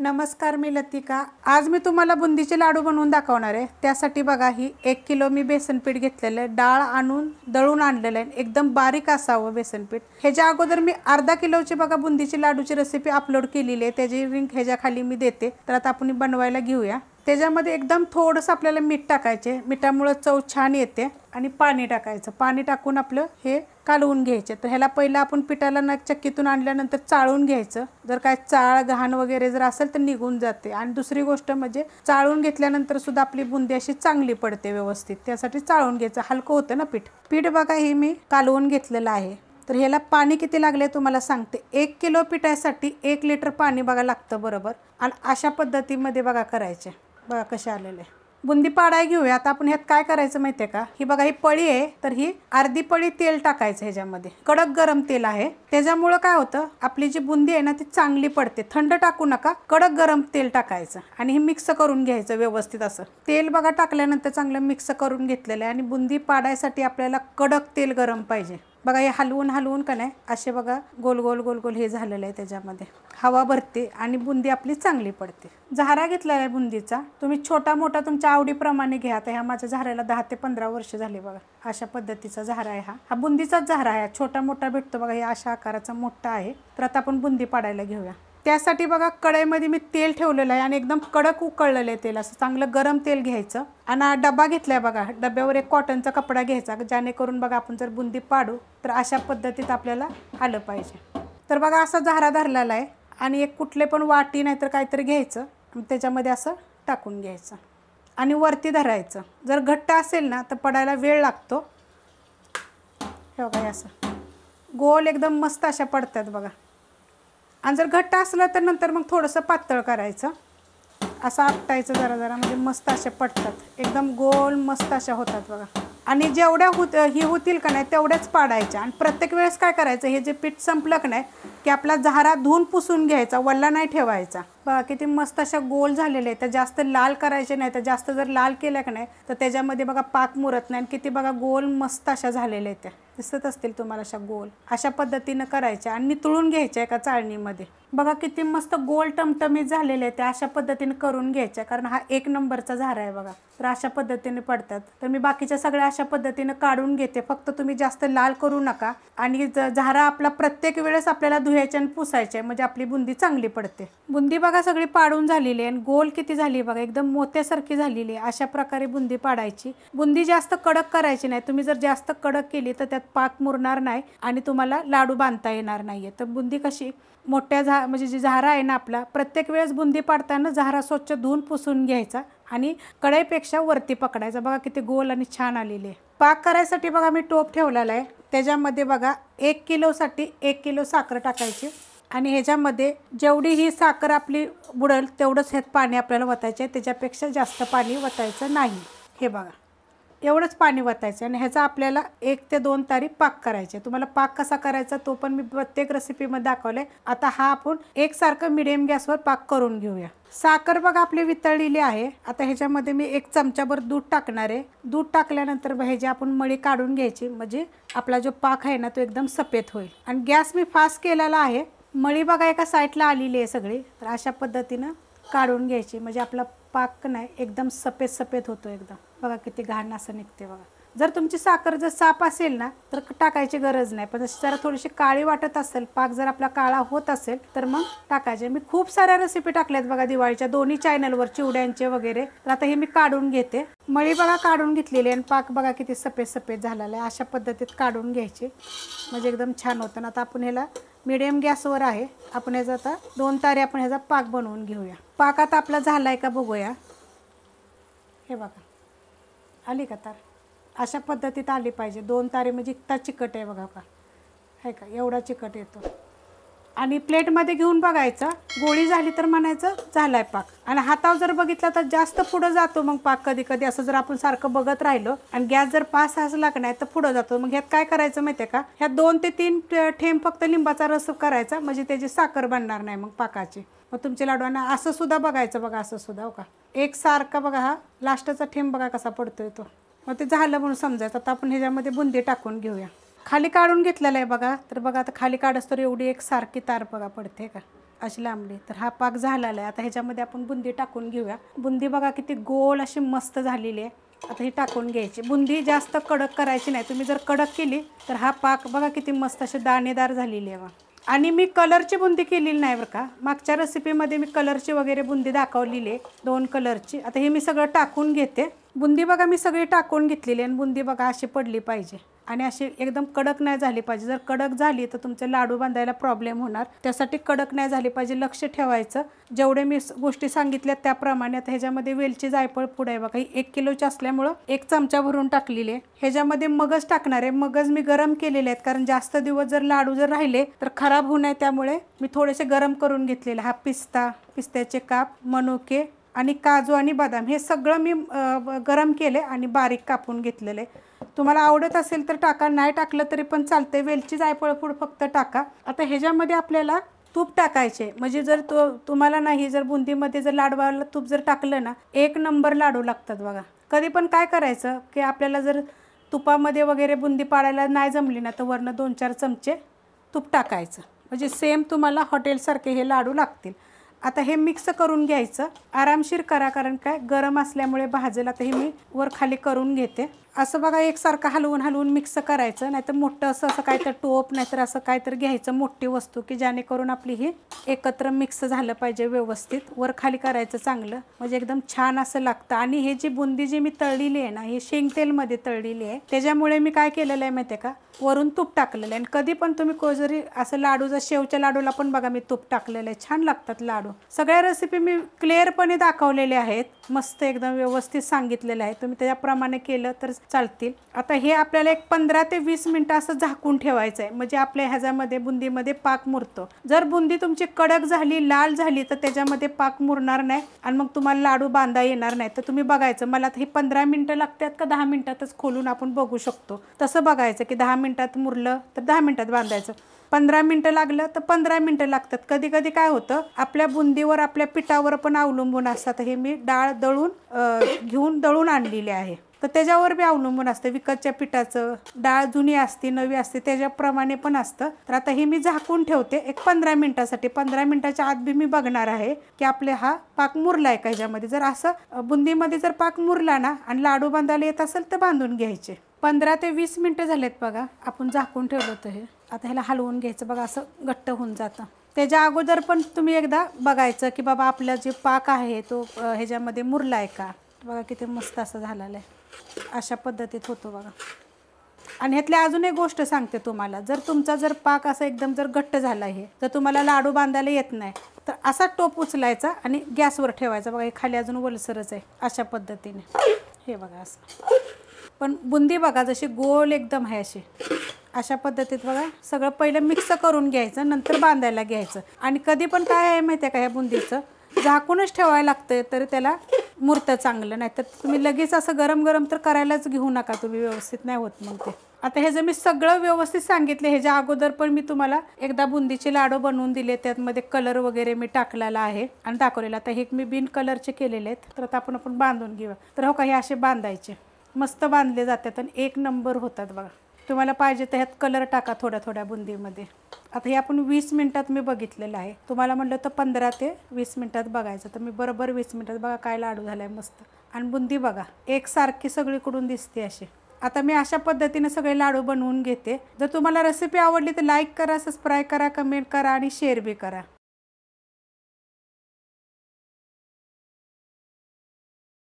नमस्कार, मी लतिका। आज मी तुम्हाला बुंदीचे लाडू बनवून दाखवणार आहे। त्यासाठी बघा ही 1 किलो मी बेसन पीठ घेतलेलं आहे। डाळ आणून दळून आणलेलं आहे, एकदम बारीक असावं बेसन पीठ। ह्याच्या अगोदर मी अर्धा किलोची बघा बुंदीची लाडूची रेसिपी अपलोड केलेली आहे, त्याची लिंक ह्याच्या खाली मी देते। तर आता आपण बनवायला घेऊया। त्याच्यामध्ये एकदम थोडंसं आपल्याला मीठ टाकायचे, मिठामुळे चव छान येते। आणि पाणी टाकायचं, पाणी टाकून आपलं हे कालवून घ्यायचे। तर ह्याला पहिला आपण पिठाला ना चक्कीतून आणल्यानंतर चाळून घ्यायचं। जर काय चाळ घाण वगैरे जर असेल तर निघून जाते। आणि दुसरी गोष्ट म्हणजे चाळून घेतल्यानंतर सुद्धा आपली बुंदी अशी चांगली पडते व्यवस्थित, त्यासाठी चाळून घ्यायचं, हलकं होतं ना पीठ। पीठ बघा हे मी कालवून घेतलेलं आहे। तर ह्याला पाणी किती लागले तुम्हाला सांगते। 1 किलो पिठासाठी 1 लिटर पाणी बघा लागतं बरोबर। आणि अशा पद्धतीमध्ये बघा करायचे। बघा कसे आलेले बुंदी पाडाय घेऊया। आता आपण ह्यात काय करायचं माहितीये का, ही बघा ही पळी आहे, तर ही अर्धी पळी तेल टाकायचं ह्याच्यामध्ये। कडक गरम तेल आहे, त्याच्यामुळे काय होतं आपली जी बुंदी आहे ना ती चांगली पडते। थंड टाकू नका, कडक गरम तेल टाकायचं आणि हे मिक्स करून घ्यायचं व्यवस्थित। असं तेल बघा टाकल्यानंतर चांगलं मिक्स करून घेतलेलं आहे। आणि बुंदी पाडायसाठी आपल्याला कडक तेल गरम पाहिजे। बघा हे हलवून हलवून का नाही असे बघा गोल गोल गोल गोल हे झालेलं आहे, त्याच्यामध्ये हवा भरते आणि बुंदी आपली चांगली पडते। झारा घेतलेला आहे बुंदीचा, तुम्ही छोटा मोठा तुमच्या आवडीप्रमाणे घ्या। आता ह्या माझ्या झाऱ्याला 10 ते 15 वर्ष झाले बघा। अशा पद्धतीचा झारा आहे, हा बुंदीचाच झारा आहे। छोटा मोठा भेटतो बघा, हे अशा आकाराचा मोठा आहे। तर आता आपण बुंदी पाडायला घेऊया। त्यासाठी बघा कढईमध्ये मी तेल ठेवलेलं आहे आणि एकदम कडक उकळलेलं आहे तेल। असं चांगलं गरम तेल घ्यायचं आणि डबा घेतलाय बघा, डब्यावर एक कॉटनचा कपडा घ्यायचा, जेणेकरून बघा आपण जर बुंदी पाडू तर अशा पद्धतीत आपल्याला आलं पाहिजे। तर बघा असा झारा धरलेला आहे आणि एक कुठले पण वाटी नाहीतर काहीतरी घ्यायचं, त्याच्यामध्ये असं टाकून घ्यायचं आणि वरती धरायचं। जर घट्ट असेल ना तर पडायला वेळ लागतो। हे बघा असं गोल एकदम मस्त अशा पडतात बघा। आणि जर घट्ट असलं तर नंतर मग थोडंसं पातळ करायचं, असं आपटायचं जरा जरा, म्हणजे मस्त असे पडतात, एकदम गोल मस्त अशा होतात बघा। आणि जेवढ्या होतील का नाही तेवढ्याच पाडायच्या। आणि प्रत्येक वेळेस काय करायचं, हे जे पीठ संपलं का नाही की आपला झारा धुवून पुसून घ्यायचा, वल्ला नाही ठेवायचा। बघा किती मस्त अशा गोल झालेले आहेत। तर जास्त लाल करायचे नाही, तर जास्त जर लाल केल्या का नाही तर त्याच्यामध्ये बघा पाक मुरत नाही। किती बघा गोल मस्त अशा झालेल्या आहेत, त्या दिसत असतील तुम्हाला अशा गोल। अशा पद्धतीनं करायच्या आणि नितळून घ्यायच्या एका चाळणीमध्ये। बघा किती मस्त गोल टमटमीत झालेले आहेत, त्या अशा पद्धतीने करून घ्यायच्या, कारण हा 1 नंबरचा झारा आहे बघा। तर अशा पद्धतीने पडतात। तर मी बाकीच्या सगळ्या अशा पद्धतीने काढून घेते, फक्त तुम्ही जास्त लाल करू नका। आणि झारा आपला प्रत्येक वेळेस आपल्याला धुवायचे आणि पुसायचे, म्हणजे आपली बुंदी चांगली पडते। बुंदी बघा सगळी पाडून झालेली आहे आणि गोल किती झाली बघा, एकदम मोत्यासारखी झालेली आहे। अशा प्रकारे बुंदी पाडायची। बुंदी जास्त कडक करायची नाही, तुम्ही जर जास्त कडक केली तर त्यात पाक मुरणार नाही आणि तुम्हाला लाडू बांधता येणार नाहीये। तर बुंदी कशी मोठ्या म्हणजे जी झारा आहे ना आपला, प्रत्येक वेळेस बुंदी पाडताना झारा स्वच्छ धुवून पुसून घ्यायचा आणि कढईपेक्षा वरती पकडायचा। बघा किती गोल आणि छान आलेली आहे। पाक करायसाठी बघा मी टोप ठेवलेला आहे, त्याच्यामध्ये बघा 1 किलोसाठी 1 किलो साखर टाकायची। आणि ह्याच्यामध्ये जेवढी ही साखर आपली बुडेल तेवढंच ह्यात पाणी आपल्याला वतायचं आहे, त्याच्यापेक्षा जास्त पाणी वतायचं नाही। हे बघा एवढंच पाणी वतायचं आणि ह्याचा आपल्याला 1 ते 2 तारी पाक करायचे। तुम्हाला पाक कसा करायचा तो पण मी प्रत्येक रेसिपीमध्ये दाखवले। आता हा आपण एकसारखं मिडियम गॅसवर पाक करून घेऊया। साखर बघा आपली वितळलेली आहे। आता ह्याच्यामध्ये मी 1 चमचाभर दूध टाकणार आहे। दूध टाकल्यानंतर ह्याची आपण मळी काढून घ्यायची, म्हणजे आपला जो पाक आहे ना तो एकदम सफेद होईल। आणि गॅस मी फास्ट केलेला आहे। मळी बघा एका साईडला आलेली आहे सगळी, तर अशा पद्धतीनं काढून घ्यायची, म्हणजे आपला पाक नाही एकदम सफेद सफेद होतो एकदम। बघा किती घाण असं निघते बघा। जर तुमची साखर जर साफ असेल ना तर टाकायची गरज नाही, पण जरा थोडीशी काळी वाटत असेल, पाक जर आपला काळा होत असेल तर मग टाकायचे। मी खूप साऱ्या रेसिपी टाकल्यात बघा दिवाळीच्या दोन्ही चॅनलवर, चिवड्यांचे वगैरे। तर आता हे मी काढून घेते। मळी बघा काढून घेतलेली आणि पाक बघा किती सफेद सफेद झालेला आहे। अशा पद्धतीत काढून घ्यायचे, म्हणजे एकदम छान होतं। आता आपण ह्याला मीडियम गॅसवर आहे, आपण ह्याचा आता 2 तारी आपण ह्याचा पाक बनवून घेऊया। पाक आता आपला झालाय का बघूया। हे बघा आली का तार, अशा पद्धतीत आली पाहिजे। 2 तारी म्हणजे इतका चिकट आहे बघा का, आहे का एवढा चिकट येतो। आणि प्लेटमध्ये घेऊन बघायचं, गोळी झाली तर म्हणायचं झालाय पाक। आणि हातावर जर बघितलं तर जास्त पुढं जातो मग पाक, कधी कधी असं जर आपण सारखं बघत राहिलो आणि गॅस जर फास्ट असला का नाही तर पुढं जातो। मग ह्यात काय करायचं माहिती आहे का, ह्यात 2 ते 3 थेंब फक्त लिंबाचा रस करायचा, म्हणजे त्याची साखर बनणार नाही मग पाकाची। मग तुमच्या लाडवांना असं सुद्धा बघायचं बघा, असं सुद्धा हो का एक सारखा बघा, हा लास्टचा थेंब बघा कसा पडतोय तो, मग ते झालं म्हणून समजायचं। आता आपण ह्याच्यामध्ये बुंदी टाकून घेऊया। खाली काढून घेतलेलं आहे बघा, तर बघा आता खाली काढस तर एवढी एक सारखी तार बघा पडते का, अशी लांबडी. तर हा पाक झालेला आहे. आता ह्याच्यामध्ये आपण बुंदी टाकून घेऊया. बुंदी बघा किती गोल अशी मस्त झालेली आहे. आता ही टाकून घ्यायची. बुंदी जास्त कडक करायची नाही. तुम्ही जर कडक केली तर हा पाक बघा किती मस्त अशी दाणेदार झालेली आहे. आणि मी कलरची बुंदी केलेली नाही बरं का. मागच्या रेसिपीमध्ये मी कलरची वगैरे बुंदी दाखवलेली आहे, 2 कलरची. आता हे मी सगळं टाकून घेते. बुंदी बघा मी सगळी टाकून घेतलेली आहे आणि बुंदी बघा अशी पडली पाहिजे आणि अशी एकदम कडक नाही झाली पाहिजे. जर कडक झाली तर तुमचे लाडू बांधायला प्रॉब्लेम होणार. त्यासाठी कडक नाही झाली पाहिजे. लक्ष ठेवायचं. जेवढे मी गोष्टी सांगितल्या त्याप्रमाणे. आता ह्याच्यामध्ये वेलची जायफळ पूड आहे बघा. ही 1 किलोची असल्यामुळं 1 चमचा भरून टाकलेली आहे. ह्याच्यामध्ये मगज टाकणार आहे. मगज मी गरम केलेले आहेत कारण जास्त दिवस जर लाडू जर राहिले तर खराब होऊ नये, त्यामुळे मी थोडेसे गरम करून घेतलेले. हा पिस्त्याचे काप, मनुके आणि काजू आणि बदाम हे सगळं मी गरम केले आणि बारीक कापून घेतलेले. तुम्हाला आवडत असेल तर टाका, नाही टाकलं तरी पण चालते. वेलची जायफळ पूड फक्त टाका. आता ह्याच्यामध्ये आपल्याला तूप टाकायचे. म्हणजे जर तुम्हाला नाही, जर बुंदीमध्ये जर लाडवाला तूप जर टाकलं ना, 1 नंबर लाडू लागतात बघा. कधी पण काय करायचं की आपल्याला जर तुपामध्ये वगैरे बुंदी पाडायला नाही जमली ना, तर वरनं 2-4 चमचे तूप टाकायचं. म्हणजे सेम तुम्हाला हॉटेलसारखे हे लाडू लागतील. आता हे मिक्स करून घ्यायचं. आरामशीर करा कारण काय गरम असल्यामुळे भाजेल. आता हे मी वर खाली करून घेते. असं बघा एकसारखं हलवून मिक्स करायचं. नाहीतर मोठं असं काय तर टोप नाहीतर असं काय तर घ्यायचं मोठी वस्तू की जेणेकरून आपली ही एकत्र मिक्स झालं पाहिजे व्यवस्थित. वर खाली करायचं चांगलं, म्हणजे एकदम छान असं लागतं. आणि हे जी बुंदी जी मी तळलेली आहे ना, हे शेंगतेलमध्ये तळलेली आहे. त्याच्यामुळे मी काय केलेलं आहे माहिती आहे का, वरून तूप टाकलेलं आहे. आणि कधी पण तुम्ही कोजरी असं लाडूचा शेवच्या लाडूला पण बघा मी तूप टाकलेलं आहे. छान लागतात लाडू. सगळ्या रेसिपी मी क्लिअरपणे दाखवलेल्या आहेत. मस्त एकदम व्यवस्थित सांगितलेलं आहे. तुम्ही त्याप्रमाणे केलं तर चालतील. आता हे आपल्याला एक 15 ते 20 मिनिटं असं झाकून ठेवायचं आहे. म्हणजे आपल्या ह्याच्यामध्ये बुंदीमध्ये पाक मुरतो. जर बुंदी तुमची कडक झाली, लाल झाली तर त्याच्यामध्ये पाक मुरणार नाही आणि मग तुम्हाला लाडू बांधा येणार नाही. तर तुम्ही बघायचं मला हे 15 मिनिटं लागतात का 10 मिनिटातच खोलून आपण बघू शकतो. तसं बघायचं की 10 मिनिटात मुरलं तर 10 मिनिटात बांधायचं. 15 मिनिटं लागलं तर 15 मिनिटं लागतात. कधी कधी काय होतं आपल्या बुंदीवर आपल्या पिठावर पण अवलंबून असतात. हे मी डाळ दळून आणलेली आहे, तर त्याच्यावर बी अवलंबून असतं. विकतच्या पिठाचं डाळ जुनी असते नवी असते त्याच्याप्रमाणे पण असतं. तर आता हे मी झाकून ठेवते एक 15 मिनिटासाठी. 15 मिनिटाच्या आत बी मी बघणार आहे की आपले हा पाक मुरला आहे का. ह्याच्यामध्ये जर असं बुंदीमध्ये जर पाक मुरला ना आणि लाडू बांधायला येत असेल तर बांधून घ्यायचे. 15 ते 20 मिनिटं झालेत बघा. आपण झाकून ठेवलं होतं हे. आता ह्याला हलवून घ्यायचं बघा, असं घट्ट होऊन जातं. त्याच्या अगोदर पण तुम्ही एकदा बघायचं की बाबा आपला जे पाक आहे तो ह्याच्यामध्ये मुरला आहे का. बघा किती मस्त असं झालेलं आहे. अशा पद्धतीत होतो बघा. आणि ह्यातली अजून एक गोष्ट सांगते तुम्हाला. जर तुमचा जर पाक असा एकदम जर घट्ट झाला आहे, जर तुम्हाला लाडू बांधायला येत नाही तर असा टोप उचलायचा आणि गॅसवर ठेवायचा. बघा हे खाली अजून वलसरच आहे. अशा पद्धतीने हे बघा असं. पण बुंदी बघा जशी गोल एकदम आहे अशी. अशा पद्धतीत बघा सगळं पहिलं मिक्स करून घ्यायचं, नंतर बांधायला घ्यायचं. आणि कधी पण काय आहे माहिती आहे का, ह्या बुंदीचं झाकूनच ठेवायला लागतं तर त्याला मुरतं चांगलं. नाही तर तुम्ही लगेच असं गरम तर करायलाच घेऊ नका तुम्ही, व्यवस्थित नाही होत मग ते. आता हे जे मी सगळं व्यवस्थित सांगितले, ह्याच्या अगोदर पण मी तुम्हाला एकदा बुंदीचे लाडू बनवून दिले. त्यामध्ये कलर वगैरे मी टाकलेला आहे आणि दाखवलेला. आता हे मी बिन कलरचे केलेले आहेत. तर आता आपण बांधून घेऊया. तर हो का, हे असे बांधायचे. मस्त बांधले जातात आणि 1 नंबर होतात बघा. तुम्हाला पाहिजे तर ह्यात कलर टाका थोड्या बुंदीमध्ये. आता हे आपण 20 मिनिटात मी बघितलेलं आहे. तुम्हाला म्हटलं तर 15 ते 20 मिनिटात बघायचं. तर मी बरोबर 20 मिनिटात बघा काय लाडू झाला आहे मस्त. आणि बुंदी बघा एकसारखी सगळीकडून दिसते अशी. आता मी अशा पद्धतीने सगळे लाडू बनवून घेते. जर तुम्हाला रेसिपी आवडली तर लाईक करा, सबस्क्राईब करा, कमेंट करा आणि शेअर बी करा.